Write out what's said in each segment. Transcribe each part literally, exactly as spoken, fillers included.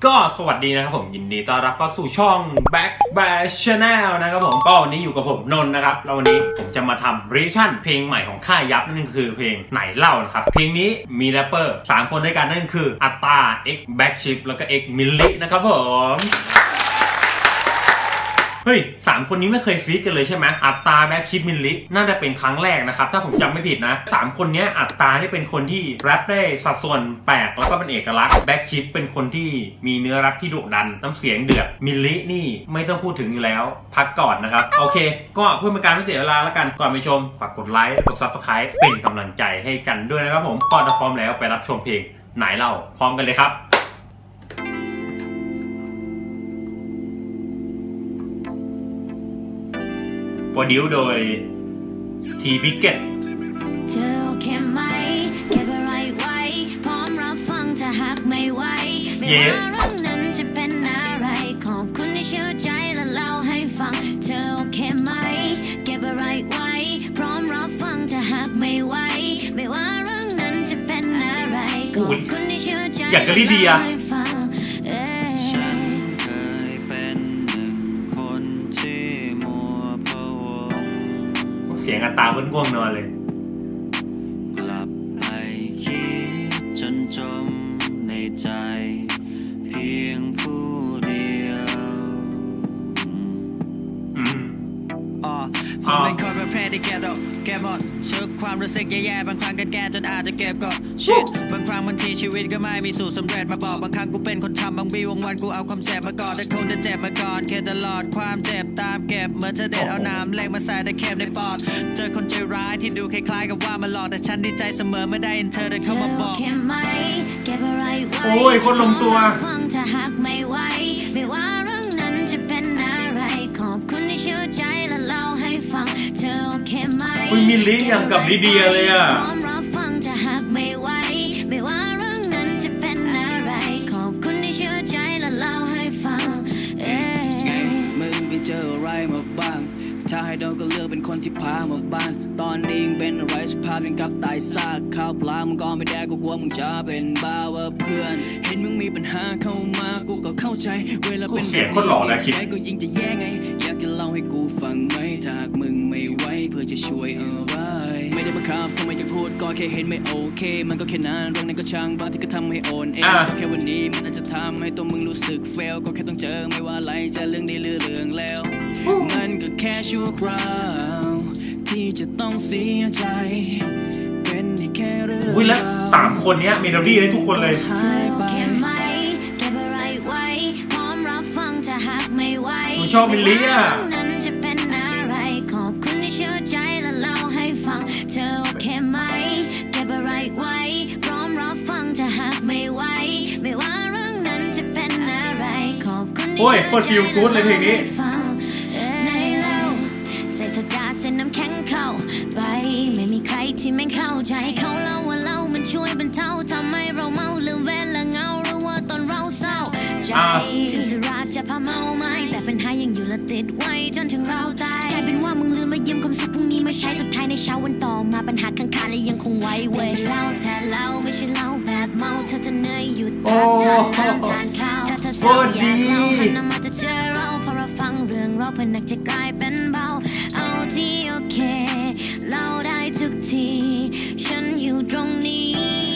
ก็สวัสดีนะครับผมยินดีต้อนรับเข้าสู่ช่อง Back Bash Channel นะครับผมก็วันนี้อยู่กับผมนนท์นะครับแล้ววันนี้ผมจะมาทำรีแอคชั่นเพลงใหม่ของค่ายยับนั่นคือเพลงไหนเล่านะครับเพลงนี้มีแรปเปอร์สามคนด้วยกันนั่นคืออัตตา X Backship แล้วก็ X Milli นะครับผมเฮ้ยสามคนนี้ไม่เคยฟีดกันเลยใช่ไหมอัตตาแบ็คชิปมิลลิน่าจะเป็นครั้งแรกนะครับถ้าผมจำไม่ผิดนะสามคนนี้อัตตาที่เป็นคนที่แรปได้สัดส่วนแปลกแล้วก็เป็นเอกลักษณ์แบ็คชิปเป็นคนที่มีเนื้อแรปที่ดุดันน้ำเสียงเดือดมิลลินี่ไม่ต้องพูดถึงอยู่แล้วพักก่อนนะครับโอเคก็เพื่อเป็นการไม่เสียเวลาแล้วกันก่อนไปชมฝากกดไลค์กด ซับสไครบ์ เป็นกำลังใจให้กันด้วยนะครับผมก่อนจะพร้อมแล้วไปรับชมเพลงไหนเล่าพร้อมกันเลยครับโปรดิวโดยทีบิกเก็ตเธอโอเคไหมเก็บอะไรไว้พร้อมรับฟังถ้าหากไม่ไหวไม่ว่าเรื่องนั้นจะเป็นอะไรขอบคุณที่เชื่อใจและเล่าให้ฟังเธอโอเคไหมเก็บอะไรไว้พร้อมรับฟังถ้าหากไม่ไหวไม่ว่าเรื่องนั้นจะเป็นอะไรขอบคุณที่เชื่อใจและเล่าให้ฟังเสียงอัตตาเพิ่งง่วงนอนเลยกลับไปคิดจนจมในใจเพียงผู้เดียวอืมอ๋อผมเป็นคนประเภทที่แก้ดอกแก้หมดทุกความรู้สึกแย่ๆบางครั้งกันแก้จนอาจจะเก็บกดชิดบางครั้งบางทีชีวิตก็ไม่มีสูตรสำเร็จมาบอกบางครั้งกูเป็นคนทำบางวีวงวันกูเอาความเจ็บมาก่อนแต่คงจะเจ็บมาก่อนแค่ตลอดความเจ็บตามเก็บเมื่อเธอเด็ดเอาน้ำเล็กมาใส่ในเข็มในปอดเจอคนใจร้ายที่ดูคล้ายๆกับว่ามาหลอกแต่ฉันดีใจเสมอเมื่อได้เห็นเธอเดินเข้ามาบอกโอ้ยคนลงตัวถ้าหากไม่ไหวไม่ว่าเรื่องนั้นจะเป็นอะไรขอบคุณที่เชื่อใจและเล่าให้ฟังเธอโอเคไหมคุณมิลลิอย่างกับลิเดียเลยอ่ะพร้อมรับฟังถ้าหากไม่ไหวไม่ว่าเรื่องนั้นจะเป็นอะไรขอบคุณที่เชื่อใจและเล่าให้ฟังเอ๊ะมึงไปเจออะไรมาบ้างถ้าให้โดนก็เลือกเป็นคนที่พามาบ้านตอนนี้ยังเป็นอะไรสภาพยังกับตายซากข้าวปลามึงก็ไม่ได้กูกลัวมึงจะเป็นบ้าว่าเพื่อนเห็นมึงมีปัญหาเข้ามากูก็เข้าใจเวลาเป็นแบบนี้กูยิ่งจะแย่ไงอยากจะเล่าให้กูฟังไหมถ้ามึงไม่ไหวเพื่อจะช่วยอะไรไม่ได้บังคับทำไมจะพูดก็แค่เห็นไม่โอเคมันก็แค่นั้นเรื่องนั้นก็ช่างบางที่ก็ทำให้โอนเองแค่วันนี้มันอาจจะทำให้ตัวมึงรู้สึกเฟลก็แค่ต้องเจอไม่ว่าอะไรจะเรื่องดีหรือเรื่องแล้วมันก็แค่ชั่วคราวที่จะต้องเสียใจเป็นแค่เรื่องอุ้ยแล้วสามคนนี้เมโลดี้ได้ทุกคนเลยผมชอบมิลลี่อ่ะจะเป็นอะไรขอบคุณที่เชื่อใจและเล่าให้ฟังเธอโอเคไหมเก็บอะไรไว้พร้อมรับฟังถ้าหากไม่ไหวไม่ว่าเรื่องนั้นจะเป็นอะไรขอบคุณที่เชื่อใจและเล่าให้ฟังในเล่าใส่โซดาเส้นน้ำแข็งเข้าไปไม่มีใครที่ไม่เข้าใจเขาเล่าว่าเล่ามันช่วยบรรเทาทำให้เราเมาลืมเวลาเงาหรือว่าตอนเราเศร้าใจถึงสุราจะพาเมาไม่แต่ปัญหายังอยู่และติดไว้จนถึงเราตายกลายเป็นว่ามึงลืมมายืมคำศัพท์พรุ่งนี้มาใช้สุดท้ายในเช้าวันต่อมาปัญหาข้างคาและยังคงไว้เว้ยเล่าแทนเล่าไม่ใช่เล่าแบบเมาเธอจะเหนื่อยหยุดพักทานน้ำทานข้าวถ้าเธอเศร้าอยากเล่าหันหน้ามาจะเจอเราพอเราฟังเรื่องเราเพื่อนนักจะกลายเป็นเบาเอาที่โอเคเล่าได้ทุกทีฉันอยู่ตรงนี้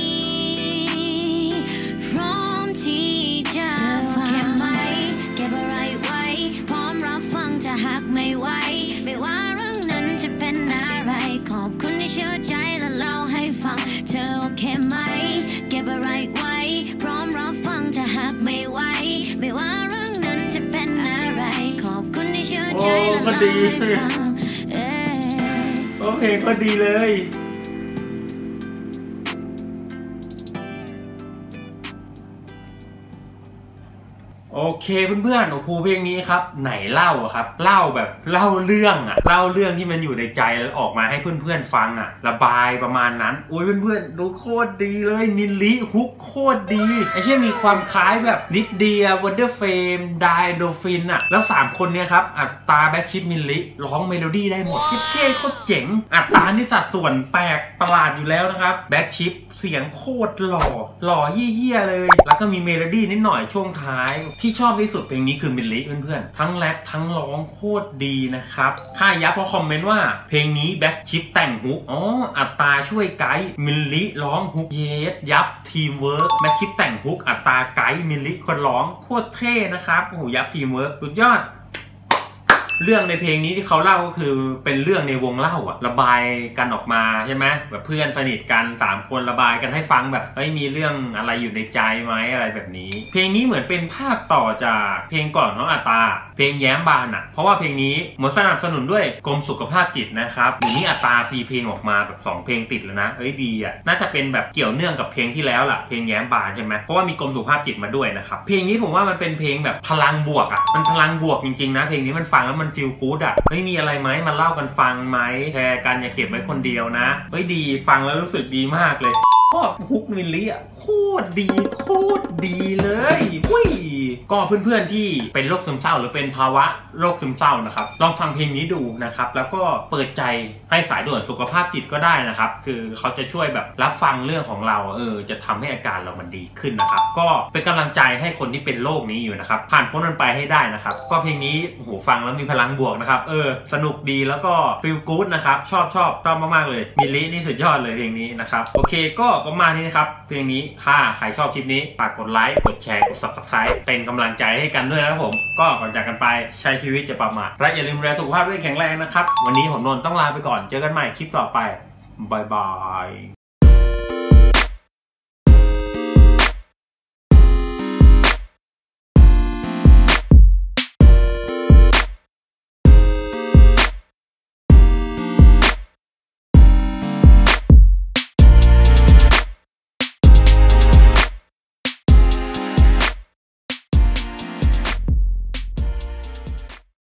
พร้อมที่จะฟังไหมเก็บอะไรไว้พร้อมรับฟังถ้าหากไม่ไหวไม่ว่าเรื่องนั้นจะเป็นอะไรขอบคุณที่เชื่อใจและเล่าให้ฟังเธอโอเคไหมเก็บอะไรไว้พร้อมรับฟังถ้าหากไม่ไหวไม่ว่าเรื่องนั้นจะเป็นอะไรขอบคุณที่เชื่อใจและเล่าให้ฟังโอเคก็ดีเลยโอโอเคเพื่อนๆโอ้โหเพลงนี้ครับไหนเล่าครับเล่าแบบเล่าเรื่องอะเล่าเรื่องที่มันอยู่ในใจแล้วออกมาให้เพื่อนๆฟังอะระบายประมาณนั้นโอ้ยเพื่อนๆดูโคตรดีเลยมิลลิฮุกโคตรดีไอ้เช่นมีความคล้ายแบบนิดเดียวันเดอร์เฟมไดโดฟินอะแล้วสามคนเนี้ยครับอัตตาแบ็คชิปมิลลิร้องเมโลดี้ได้หมดเท่โคตรเจ๋งอัตตานี่สัดส่วนแปลกประหลาดอยู่แล้วนะครับแบ็คชิปเสียงโคตรหล่อหล่อเฮี้ยๆเลยแล้วก็มีเมโลดี้นิดหน่อยช่วงท้ายที่ชอบที่สุดเพลงนี้คือมิลลิเพื่อนๆทั้งแรปทั้งร้องโคตรดีนะครับค่ายับเพราะคอมเมนต์ว่าเพลงนี้แบ็คชิปแต่งฮุกอ๋ออัตตาช่วยไกด์มิลลิร้องฮุกเยสยับทีมเวิร์กแบ็คชิปแต่งฮุกอัตตาไกด์มิลลิคนร้องโคตรเท่นะครับโอ้โหยับทีมเวิร์กสุดยอดเรื่องในเพลงนี้ที่เขาเล่าก็คือเป็นเรื่องในวงเล่าอะระบายกันออกมาใช่ไหมแบบเพื่อนสนิทกันสามคนระบายกันให้ฟังแบบเอ้ยมีเรื่องอะไรอยู่ในใจไหมอะไรแบบนี้เพลงนี้เหมือนเป็นภาคต่อจากเพลงก่อนน้องอัตตาเพลงแย้มบานอะเพราะว่าเพลงนี้หมดสนับสนุนด้วยกรมสุขภาพจิตนะครับเดี๋ยวนี้อัตตาปีเพลงออกมาแบบสองเพลงติดแล้วนะเอ้ยดีอะน่าจะเป็นแบบเกี่ยวเนื่องกับเพลงที่แล้วล่ะเพลงแย้มบานใช่ไหมเพราะว่ามีกรมสุขภาพจิตมาด้วยนะครับเพลงนี้ผมว่ามันเป็นเพลงแบบพลังบวกอะมันพลังบวกจริงๆนะเพลงนี้มันฟังแล้วมันฟีลกู๊ดอ่ะไม่มีอะไรไหมมาเล่ากันฟังไหมแชร์กันอย่าเก็บไว้คนเดียวนะเฮ้ยดีฟังแล้วรู้สึกดีมากเลยชอบฮุกมิลลิอ่ะโคตรดีโคตรดีเลยอุ้ยก็เพื่อนๆที่เป็นโรคซึมเศร้าหรือเป็นภาวะโรคซึมเศร้านะครับลองฟังเพลงนี้ดูนะครับแล้วก็เปิดใจให้สายด่วนสุขภาพจิตก็ได้นะครับคือเขาจะช่วยแบบรับฟังเรื่องของเราเออจะทำให้อาการเรามันดีขึ้นนะครับก็เป็นกำลังใจให้คนที่เป็นโรคนี้อยู่นะครับผ่านพ้นมันไปให้ได้นะครับก็เพลงนี้โอ้โหฟังแล้วมีพลังบวกนะครับเออสนุกดีแล้วก็ฟีลกู๊ดนะครับชอบชอบชอบมากๆเลยมิลลินี่สุดยอดเลยเพลงนี้นะครับโอเคก็ประมาณนี้นะครับเพลงนี้ถ้าใครชอบคลิปนี้ฝากกดไลค์กดแชร์กด ซับสไครบ์ เป็นกำลังใจให้กันด้วยนะครับผมก็ก่อนจากกันไปใช้ชีวิตจะประมาทและอย่าลืมดูแลสุขภาพด้วยแข็งแรงนะครับวันนี้ผมนนท์ต้องลาไปก่อนเจอกันใหม่คลิปต่อไปบายบาย